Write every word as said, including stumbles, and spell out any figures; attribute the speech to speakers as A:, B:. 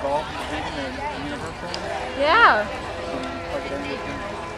A: involved in reading the universal?
B: Yeah.
A: Can you plug it in with